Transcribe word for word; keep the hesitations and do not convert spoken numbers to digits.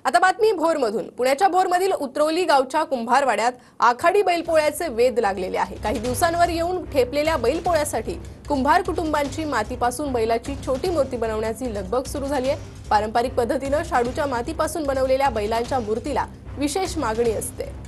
आता बातमी भोरमधून। पुण्याच्या भोरमधील उतरवली गावच्या कुंभारवाड्यात आखाडी बैलपोळ्याचे वेध लागलेले आहे। काही दिवसांवर येऊन ठेपलेल्या बैलपोळ्यासाठी कुंभार कुटुंबांची मातीपासून बैलाची छोटी मूर्ती बनवण्याची लगबग सुरू झाली आहे। पारंपरिक पद्धतीने शाडूच्या मातीपासून बनवलेल्या बैलांच्या मूर्तीला विशेष मागणी असते।